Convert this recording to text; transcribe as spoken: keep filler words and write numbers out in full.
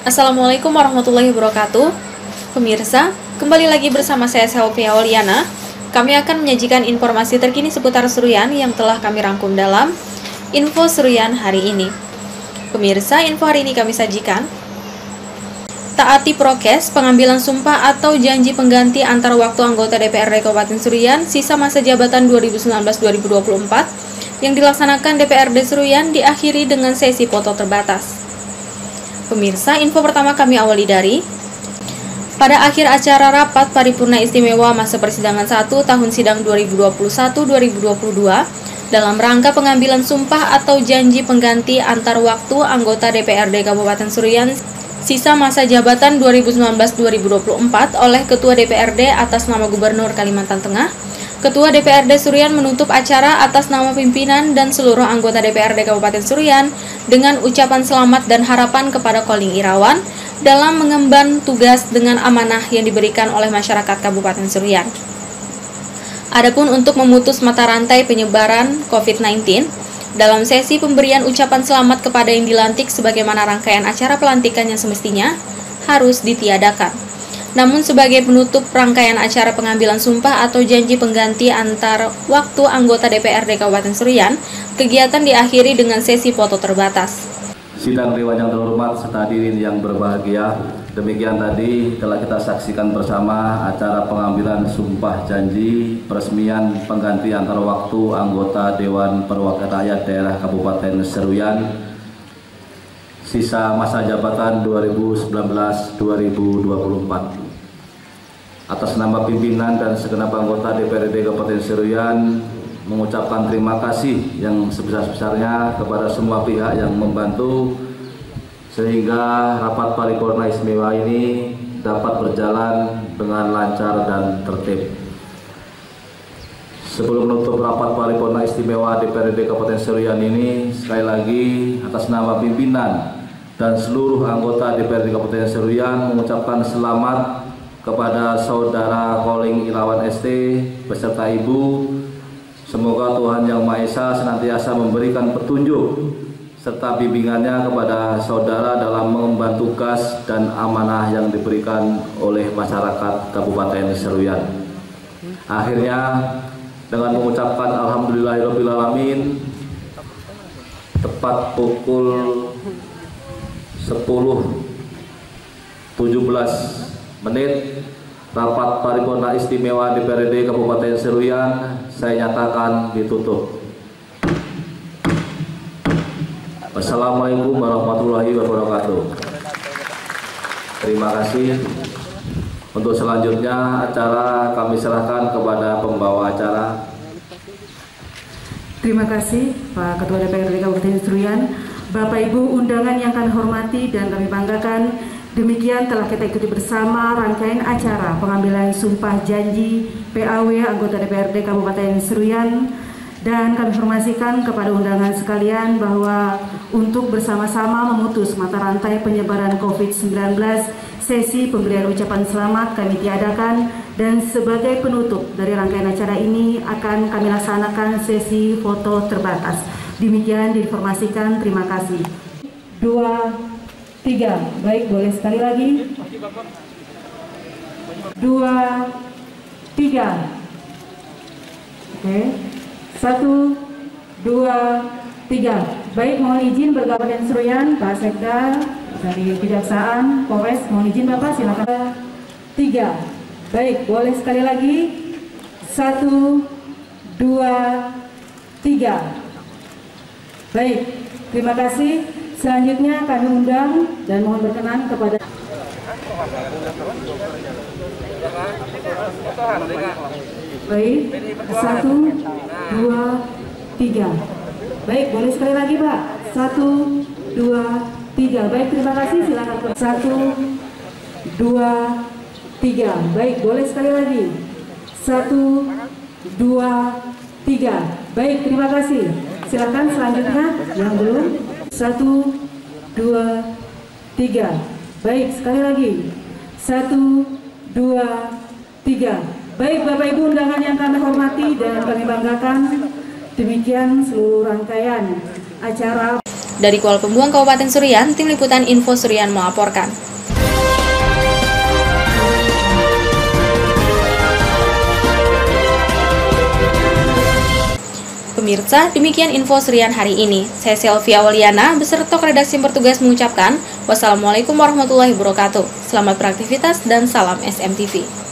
Assalamualaikum warahmatullahi wabarakatuh. Pemirsa, kembali lagi bersama saya Selvia Oliana. Kami akan menyajikan informasi terkini seputar Seruyan yang telah kami rangkum dalam Info Seruyan hari ini. Pemirsa, info hari ini kami sajikan: taati prokes, pengambilan sumpah atau janji pengganti antar waktu anggota D P R D Kabupaten Seruyan sisa masa jabatan dua ribu sembilan belas dua ribu dua puluh empat yang dilaksanakan D P R D Seruyan diakhiri dengan sesi foto terbatas. Pemirsa, info pertama kami awali dari pada akhir acara rapat paripurna istimewa masa persidangan satu tahun sidang dua ribu dua puluh satu dua ribu dua puluh dua dalam rangka pengambilan sumpah atau janji pengganti antar waktu anggota D P R D Kabupaten Seruyan sisa masa jabatan dua ribu sembilan belas dua ribu dua puluh empat oleh Ketua D P R D atas nama Gubernur Kalimantan Tengah, Ketua D P R D Seruyan menutup acara atas nama pimpinan dan seluruh anggota D P R D Kabupaten Seruyan dengan ucapan selamat dan harapan kepada Koling Irawan dalam mengemban tugas dengan amanah yang diberikan oleh masyarakat Kabupaten Seruyan. Adapun untuk memutus mata rantai penyebaran COVID sembilan belas, dalam sesi pemberian ucapan selamat kepada yang dilantik sebagaimana rangkaian acara pelantikan yang semestinya harus ditiadakan. Namun sebagai penutup rangkaian acara pengambilan sumpah atau janji pengganti antar waktu anggota D P R D Kabupaten Seruyan, kegiatan diakhiri dengan sesi foto terbatas. Sidang Dewan yang terhormat serta hadirin yang berbahagia, demikian tadi telah kita saksikan bersama acara pengambilan sumpah janji peresmian pengganti antar waktu anggota Dewan Perwakilan Rakyat Daerah Kabupaten Seruyan sisa masa jabatan dua ribu sembilan belas dua ribu dua puluh empat. Atas nama pimpinan dan segenap anggota D P R D Kabupaten Seruyan mengucapkan terima kasih yang sebesar-besarnya kepada semua pihak yang membantu sehingga rapat paripurna istimewa ini dapat berjalan dengan lancar dan tertib. Sebelum menutup rapat paripurna istimewa D P R D Kabupaten Seruyan ini, sekali lagi atas nama pimpinan dan seluruh anggota D P R D Kabupaten Seruyan mengucapkan selamat kepada Saudara Koling Irawan S T beserta Ibu. Semoga Tuhan Yang Maha Esa senantiasa memberikan petunjuk serta bimbingannya kepada saudara dalam mengemban tugas dan amanah yang diberikan oleh masyarakat Kabupaten Seruyan. Akhirnya dengan mengucapkan alhamdulillahirobbilalamin, tepat pukul sepuluh tujuh belas menit rapat paripurna istimewa D P R D Kabupaten Seruyan saya nyatakan ditutup. Wassalamualaikum warahmatullahi wabarakatuh. Terima kasih. Untuk selanjutnya acara kami serahkan kepada pembawa acara. Terima kasih Pak Ketua D P R D Kabupaten Seruyan. Bapak Ibu undangan yang kami hormati dan kami banggakan, demikian telah kita ikuti bersama rangkaian acara pengambilan sumpah janji P A W anggota D P R D Kabupaten Seruyan. Dan kami informasikan kepada undangan sekalian bahwa untuk bersama-sama memutus mata rantai penyebaran COVID sembilan belas, sesi pemberian ucapan selamat kami tiadakan, dan sebagai penutup dari rangkaian acara ini akan kami laksanakan sesi foto terbatas. Demikian diinformasikan, terima kasih. Dua, tiga, baik, boleh sekali lagi. Dua, tiga. Oke. Satu, dua, tiga. Baik, mohon izin bergabung dengan Seruyan, Pak Sekda dari Kejaksaan, Polres, mohon izin Bapak, silakan. Tiga. Baik, boleh sekali lagi. Satu, dua, tiga. Baik, terima kasih. Selanjutnya kami undang dan mohon berkenan kepada baik, satu, dua, tiga. Baik, boleh sekali lagi Pak. Satu, dua, tiga. Baik, terima kasih. Silakan. Satu, dua, tiga. Baik, boleh sekali lagi. Satu, dua, tiga. Baik, terima kasih. Silakan selanjutnya yang belum. Satu, dua, tiga. Baik, sekali lagi. Satu, dua, tiga. Baik Bapak Ibu undangan yang kami hormati dan kami banggakan, demikian seluruh rangkaian acara. Dari Kuala Pembuang, Kabupaten Serian, Tim Liputan Info Serian melaporkan. Pemirsa, demikian info Serian hari ini. Saya Selvia Waliana beserta redaksi yang bertugas mengucapkan wassalamualaikum warahmatullahi wabarakatuh. Selamat beraktivitas dan salam S M T V.